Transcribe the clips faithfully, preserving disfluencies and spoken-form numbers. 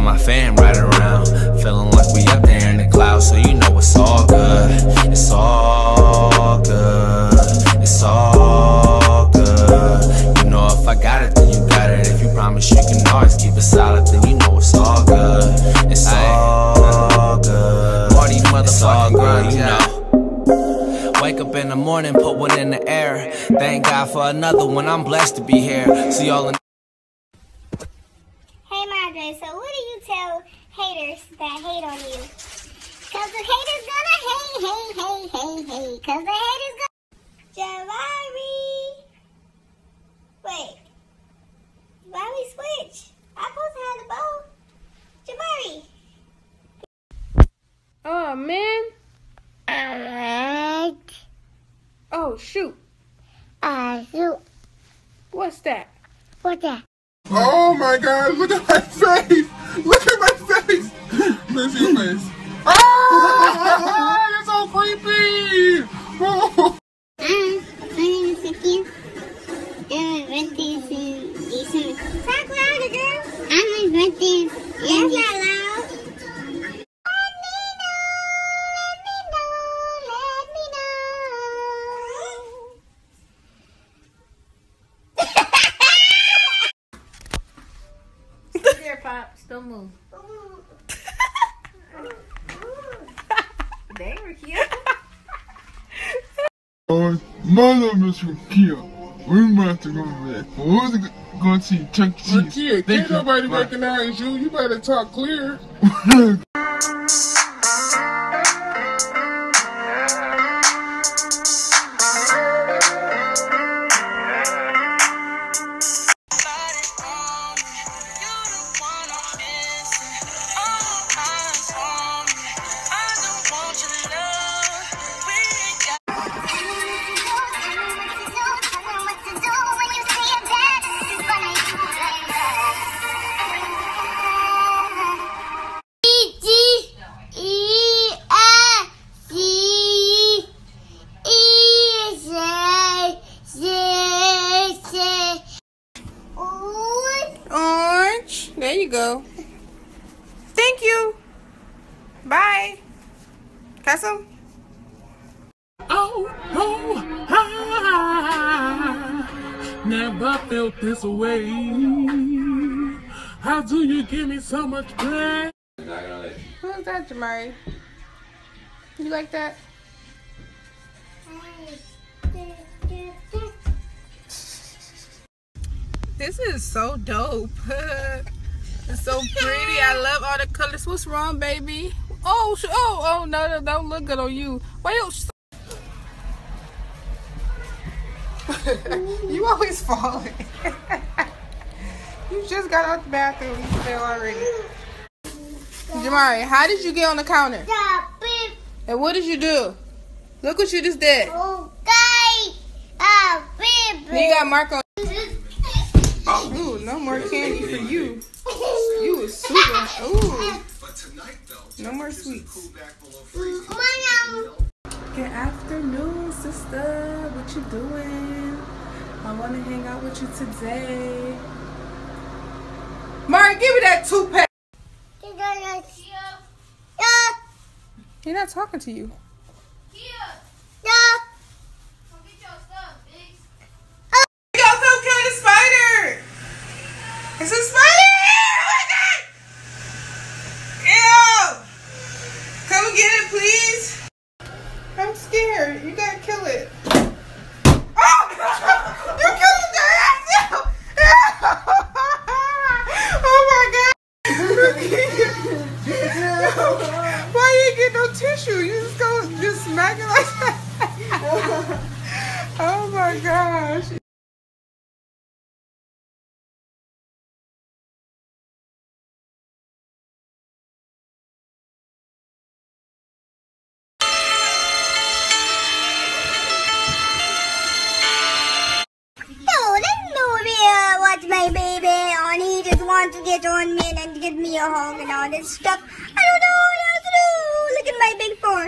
my fam right around. Feeling like we up there in the clouds, so you know it's all good. It's all good. It's all good. You know if I got it, then you got it. If you promise you can always keep it solid, then you know it's all good. It's all good. Party motherfucking good, you know. Wake up in the morning, put one in the air. Thank God for another one, I'm blessed to be here. See y'all in. Hey Margaret, so what do you tell haters that hate on you? Cause the haters gonna hate, hate, hate, hate, hate. Cause the haters gonna... Jabari! Wait. Why we switch? I'm supposed to have the bow. Jabari! Oh, man. Alright. Oh, shoot. Uh, shoot. What's that? What's that? Oh my God, look at my face! Look at my face! Let me see your face. Ah! You're so creepy! Oh. Um, my name is Sophia. And my birthday is in December. Talk louder, girl. I'm my birthday is in That's not loud. Let me know, let me know, let me know. Here, Pops. Don't move. They were cute. Uh, my name is Rakia. We're about to go back. We're going to see Chuck E. Cheese. Rakia, can't nobody recognize you. You better talk clear. Orange. There you go. Thank you. Bye. Castle. Oh, oh, ah, never felt this way. How do you give me so much pain? Who's that, Jamari? You like that? This is so dope. It's so pretty. I love all the colors. What's wrong, baby? Oh, oh, oh, no, no, don't look good on you. Why you? You always falling. You just got out the bathroom. You fell already. Jamari, how did you get on the counter? And what did you do? Look what you just did. Okay. Uh, You got Mark on. Ooh, no more candy for you. You was super. Ooh. No more sweets. Good afternoon, sister. What you doing? I want to hang out with you today. Mark, give me that toothpaste. He's not talking to you. It's a spider! Oh my God! Ew! Come and get it, please. I'm scared. You gotta kill it. Oh! You killed the ass! Oh my God! Why you ain't get no tissue? You just go just smack it like that. Oh my gosh. My baby, and he just wants to get on me and give me a hug and all this stuff. I don't know what else to do. Look at my big forehead.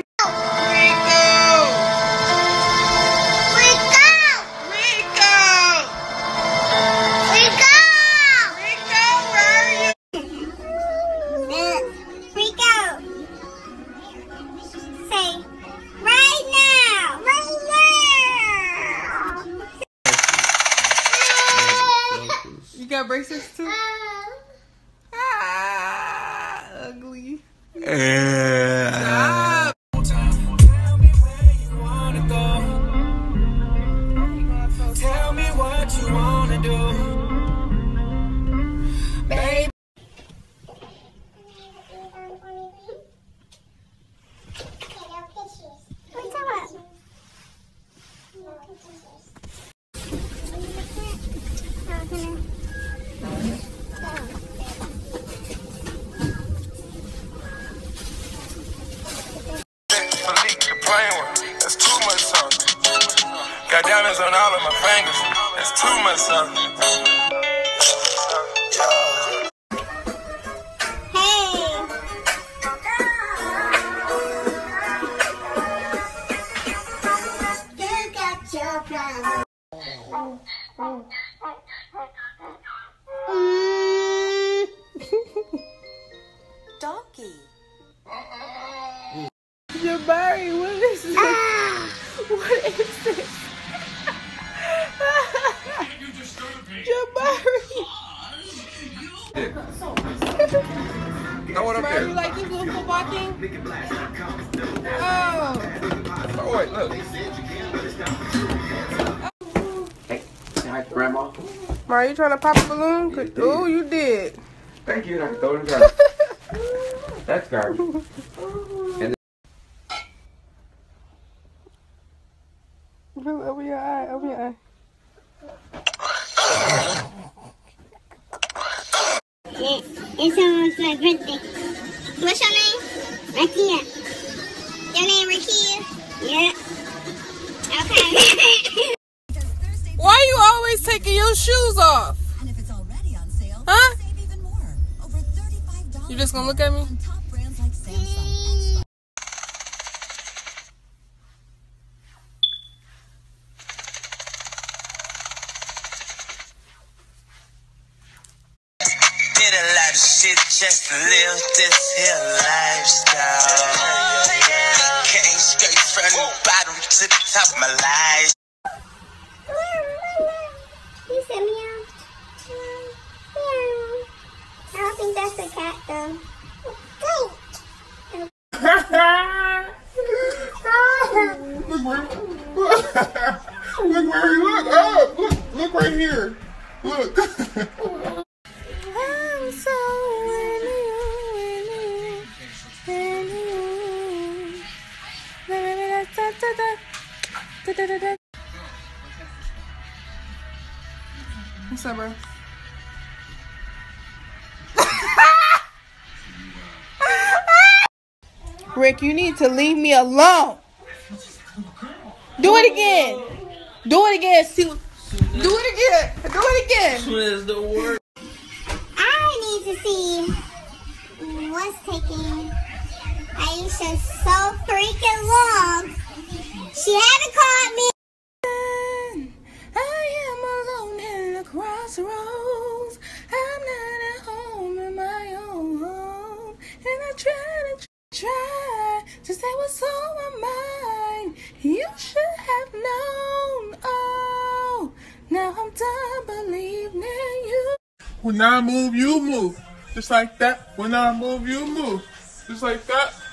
Ah, ugly. Yeah. Tell me where you wanna go. Tell me what you wanna do, baby. That's too much sauce. Got diamonds on all of my fingers. That's too much sauce. Hey. You got your problem. Mm. Donkey. Jabari, what is this? Ah. What is this? Jabari. Throw it up Jabari, there. you like this little football thing? Oh. Oh, wait, look. Hey, say hi to Grandma. Mar, you trying to pop a balloon? Oh, you did. Thank you, and I can throw it in the garbage. That's garbage. And Over your eye, over your eye. It, it's almost my birthday. What's your name? Rakia. Your name Rakia? Yeah. Okay. Why you always taking your shoes off? And if it's already on sale, Huh? save even more. Over thirty-five dollars. You just gonna look at me? On top brands like Samsung. Did a lot of shit just to live this here lifestyle. Came straight from the bottom to the top of my life. You said meow. Meow. I don't think that's a cat though. Look where, look where he look up. Look, look right here. Look. I'm so into you, into you, into you. What's up, bro? Rick, you need to leave me alone. Do it again. Do it again. See, do it again. Do it again. I need to see what's taking Aisha so freaking long. She haven't called me. I am alone in the crossroads. I'm not at home in my own home. And I try to try to say what's on my mind. You should have known. Oh, now I'm done believing in you. When I move, you move. Just like that. When I move, you move. Just like that.